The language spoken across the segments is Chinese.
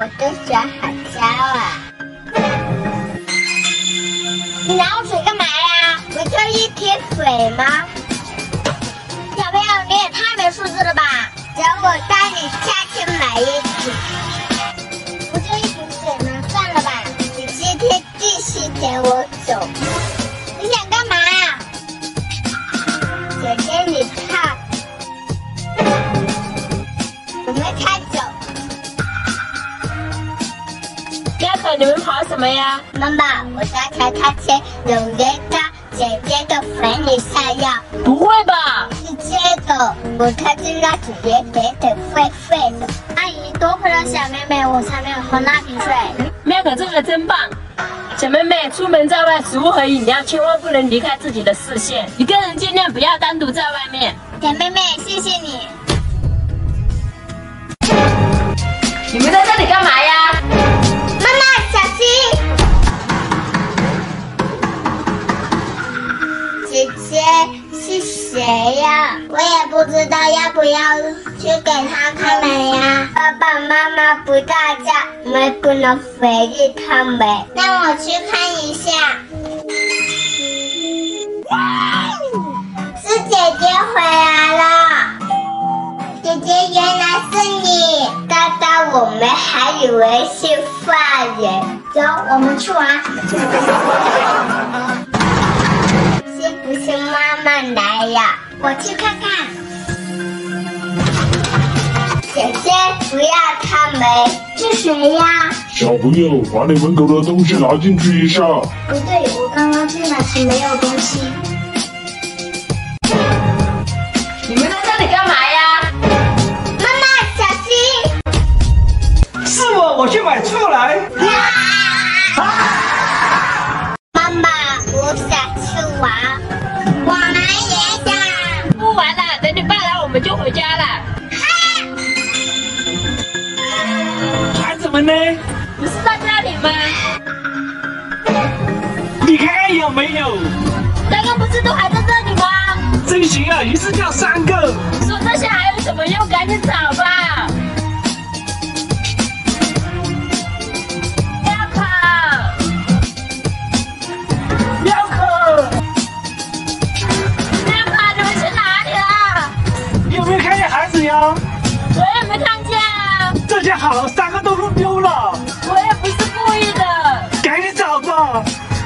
的水好香啊！你拿我水干嘛呀？不就一瓶水吗？小朋友，你也太没素质了吧！等我带你下去买一瓶，不就一瓶水吗？算了吧，你今天继续陪我走。你想干嘛呀？姐姐，你看，我们开走。 Miao-ke，你们跑什么呀？ 妈妈，我刚才看见有人到姐姐的怀里下药。 不会吧？ 是接的，我看见那纸也扁扁废废的。阿姨，多亏了小妹妹，我才没有喝那瓶水。 Miao-ke这个真棒！小妹妹，出门在外，食物和饮料千万不能离开自己的视线，一个人尽量不要单独在外面。 小妹妹，谢谢你。 你们在这里干嘛呀？ 妈妈，小心！姐姐是谁呀？我也不知道要不要去给他开门呀。爸爸妈妈不在家，我们不能回去他们。让我去看一下。是姐姐回来了。姐姐，原来是你！刚刚我们还以为是犯人。走，我们去玩。是不是妈妈来呀？我去看看。姐姐，不要开门，是谁呀？ 小朋友，把你门口的东西拿进去一下。 不对，我刚刚进来时没有东西。 你们在这里干嘛呀？ 妈妈，小心！ 是我去买醋来。 妈妈，我想去玩。我们也想。 不玩了，等你爸来我们就回家了。 玩什么呢？ 不是在家里吗？ 你看看有没有？ 刚刚不是都还在这里吗？ 真行啊，一次叫3个。 说这些还有什么用？赶紧找吧。 Miao-ke， 你们去哪里了？ 有没有看见孩子呀？ 我也没看见啊。 这下好了，3个都弄丢了。 我也不是故意的。 赶紧找吧。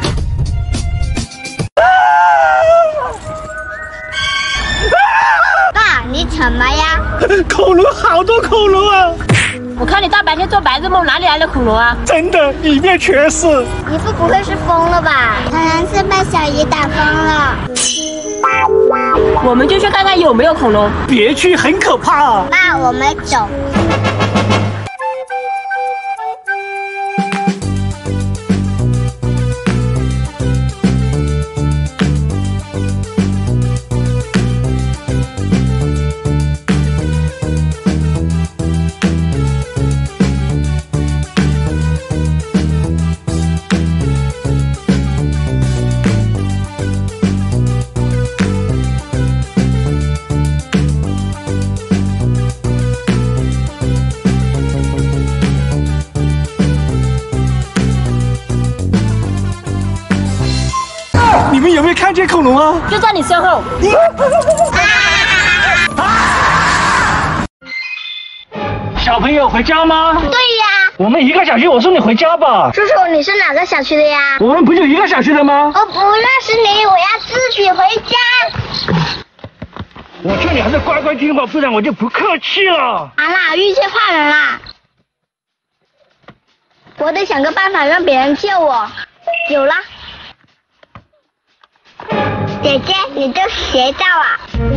爸，你怎么呀？ 恐龙，好多恐龙啊！ 我看你大白天做白日梦，哪里来的恐龙啊？ 真的，里面全是。 你不会是疯了吧？可能是被小姨打疯了。 我们就去看看有没有恐龙。 别去，很可怕啊！ 爸，我们走。 你们有没有看见恐龙啊？ 就在你身后。 小朋友回家吗？ 对呀。 我们1个小区，我送你回家吧。 叔叔，你是哪个小区的呀？ 我们不就1个小区的吗？ 我不认识你，我要自己回家。 我劝你还是乖乖听话，不然我就不客气了。 完了，遇见坏人了。我得想个办法让别人救我。有了。姐姐，你这邪教啊！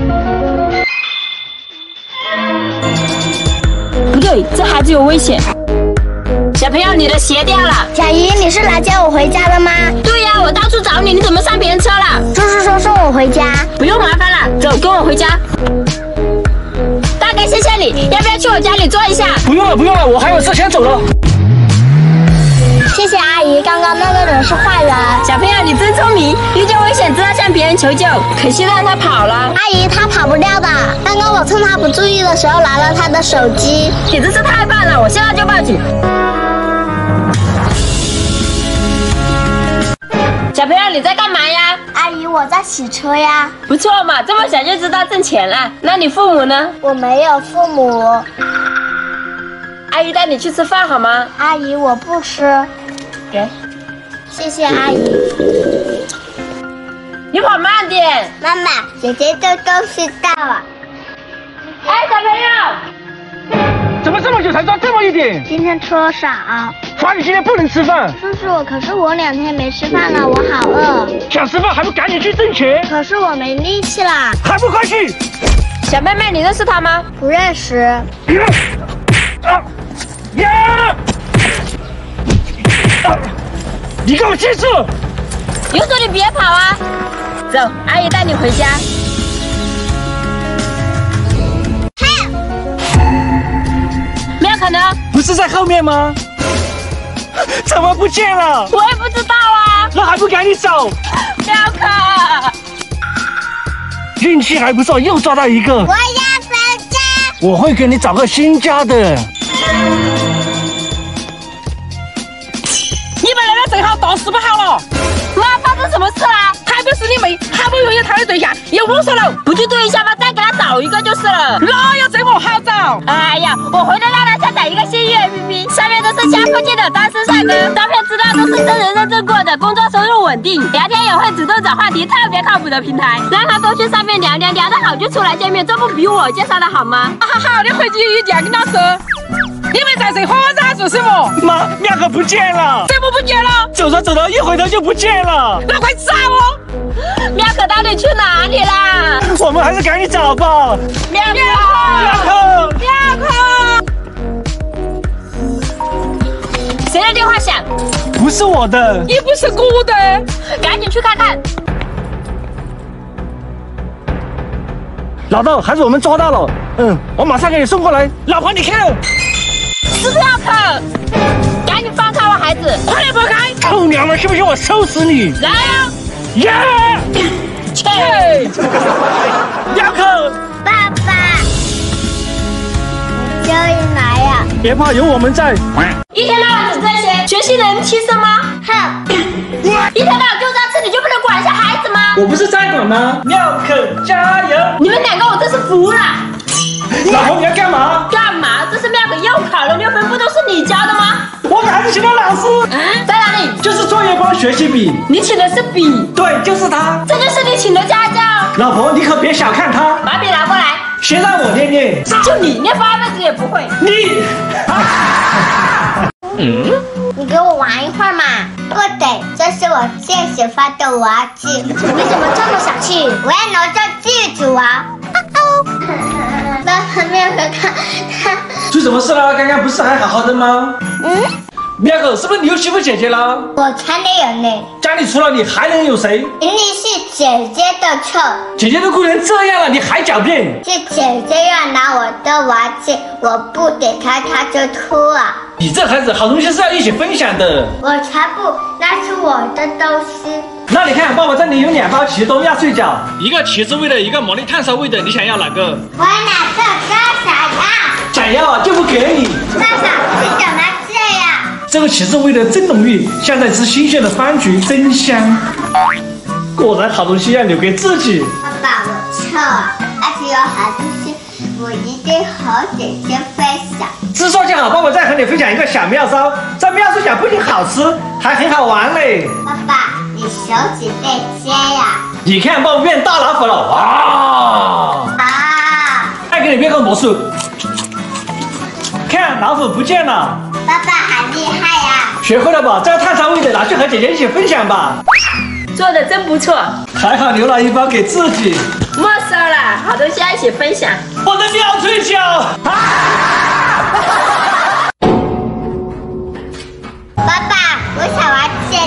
不对，这孩子有危险。小朋友，你的鞋掉了。 小姨，你是来接我回家的吗？ 对呀，我到处找你，你怎么上别人车了？ 叔叔说送我回家。 不用麻烦了，走，跟我回家。大哥，谢谢你，要不要去我家里坐一下？ 不用了，不用了，我还有事先走了。 谢谢阿姨，刚刚那个人是坏人。 小朋友，你真聪明，遇见危险知道向别人求救，可惜让他跑了。 阿姨，他跑不掉的。刚刚我趁他不注意的时候拿了他的手机。 你真是太棒了，我现在就报警。 小朋友，你在干嘛呀？ 阿姨，我在洗车呀。 不错嘛，这么小就知道挣钱了。那你父母呢？ 我没有父母。 阿姨带你去吃饭好吗？ 阿姨，我不吃。 给， 谢谢阿姨。 你跑慢点。 妈妈，姐姐的东西到了。 哎，小朋友。 怎么这么久才抓这么一点？ 今天吃了少。 罚你今天不能吃饭。 叔叔，可是我2天没吃饭了，我好饿。 想吃饭还不赶紧去挣钱？ 可是我没力气啦。 还不快去！ 小妹妹，你认识他吗？ 不认识。 你给我记住！ 有种你别跑啊！走，阿姨带你回家。Miao-ke呢？ 不是在后面吗？怎么不见了？ 我也不知道啊。 那还不赶紧找 Miao-ke， 运气还不错，又抓到一个。 我要回家。 我会给你找个新家的。 你把那个正好打死不好了。 妈，发生什么事啦？ 还不是你妹，好不容易谈的对象又啰嗦了。 不去对一下吗？再给他找一个就是了。 哪有这么好找？ 哎呀，我回来让他下载一个新月 APP，上面都是家附近的单身帅哥，照片资料都是真人认证过的，工作收入稳定，聊天也会主动找话题，特别靠谱的平台，让他多去上面聊聊，聊得好就出来见面，这不比我介绍的好吗？ 好，你回去一定要跟他说。你们在这花花杂做什么？ 妈，Miao-ke不见了！ 怎么不见了？ 走着走着一回头就不见了。 那快找哦 ！Miao-ke到底去哪里啦？ 我们还是赶紧找吧。 Miao-ke，谁的电话响？ 不是我的， 也不是我的， 赶紧去看看。 老豆，还是我们抓到了。我马上给你送过来。老婆，你看， 是Miao-ke，赶紧放开我孩子， 快点放开！ 臭娘们，信不信我收死你？ 来啊！ 耶！ 切 ！Miao-ke， 爸爸，终于来呀！ 别怕，有我们在。 一天到晚只这些，学习能提升吗？ 哼！ 一天到晚就这样吃，你就不能管一下孩子吗？ 我不是在管吗？Miao-ke，加油！ 你们2个我真是服了。 老婆，你要干嘛？ 干嘛？这是Miao-ke又考了6分，不都是你教的吗？ 我给孩子请了老师。 在哪里？ 就是作业帮学习笔。 你请的是笔？ 对，就是他。 这就是你请的家教。 老婆，你可别小看他。 把笔拿过来。 先让我念念。 就你念8辈子也不会。 你。 你给我玩一会儿嘛。不得，这是我最喜欢的玩具。你怎么这么小气？我要拿着记住啊！爸爸，Miao-ke看他。 出什么事了？刚刚不是还好好的吗？Miao-ke，是不是你又欺负姐姐了？ 我才没有呢。 家里除了你还能有谁？ 一定是姐姐的错。 姐姐都哭成这样了，你还狡辩？ 是姐姐要拿我的玩具，我不给她，她就哭了。 你这孩子，好东西是要一起分享的。 我才不，那是我的东西。 那你看，爸爸这里有2包起司压岁角，一个起司味的，一个魔力炭烧味的，你想要哪个？ 我哪个都想要。 想要啊，就不给你。 爸爸，你怎么这样？ 这个起司味的真浓郁，像在吃新鲜的柑橘，真香。果然好东西要留给自己。 爸爸，我错了，而且有好东西，我一定和姐姐分享。 吃说就好，爸爸再和你分享一个小妙招。这妙岁角不仅好吃，还很好玩嘞。 爸爸，你手指被切呀？ 你看，爸爸变大老虎了，哇！再给你变个魔术，看老虎不见了。 爸爸好厉害呀！ 学会了吧？这个炭烧味的拿去和姐姐一起分享吧。 做的真不错， 还好留了1包给自己。 没收了，好东西要一起分享。 我的妙脆角！ 爸爸，我想玩剪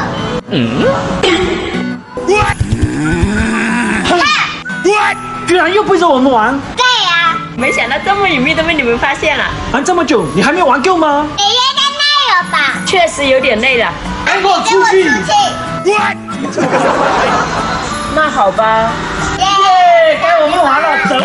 刀。 居然又背着我们玩！ 对呀， 没想到这么隐秘都被你们发现了。 玩这么久，你还没玩够吗？ 你应该累了吧？ 确实有点累了。 给我出去！ 那好吧。 耶，该我们玩了，走。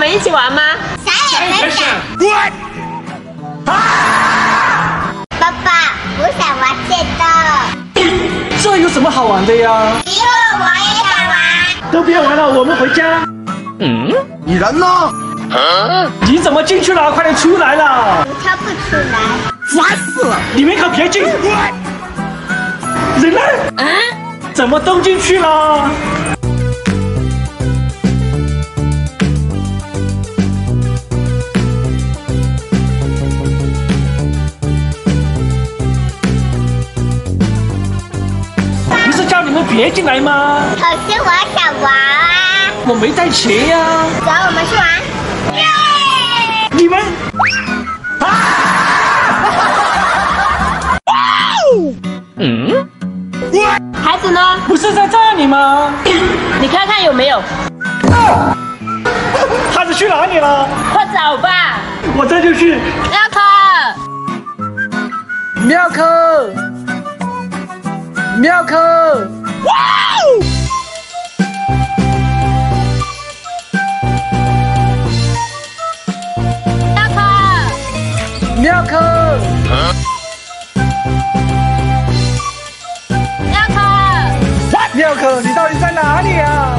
们一起玩吗？ 想也没想。爸爸，我想玩这个。 这有什么好玩的呀？ 因为我也想玩。 都别玩了，我们回家。 你人呢？ 你怎么进去了？快点出来了！ 我跳不出来。 烦死了！ 你们可别进！人呢？怎么都进去了？不是叫你们别进来吗？ 可是我想玩啊！ 我没带钱呀。 走，我们去玩。 你们孩子呢？ 不是在这里吗？ 你看看有没有？ 孩子去哪里了？ 快找吧！ 我这就去。 妙可， 妙可，妙可，妙可，你到底在哪里啊？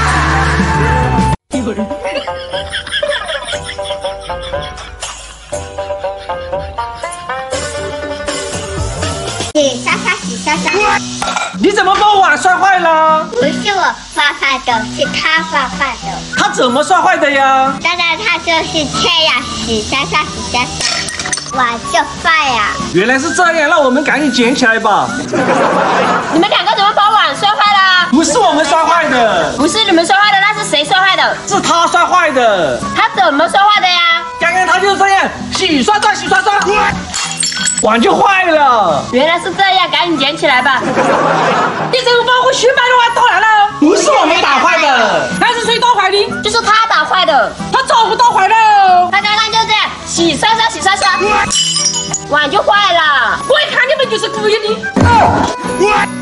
洗刷刷，洗刷刷。 你怎么把我碗摔坏了？ 不是我刷坏的，是他刷坏的。 他怎么摔坏的呀？ 当然，他就是这样洗刷刷，洗刷刷，碗就坏呀。 原来是这样，那我们赶紧捡起来吧。 你们两个怎么把碗摔坏了？ 不是我们摔坏的， 不是你们摔坏的，那是谁摔坏的？ 是他摔坏的。 他怎么摔坏的呀？ 刚刚他就这样洗刷刷，洗刷刷，碗就坏了。 原来是这样，赶紧捡起来吧。 你怎么把我新买的碗打烂了？ 不是我们打坏的， 那是谁打坏的？ 就是他打坏的。 他早不打坏了。 他刚刚就这样洗刷刷，洗刷刷，碗就坏了。 我一看你们就是故意的。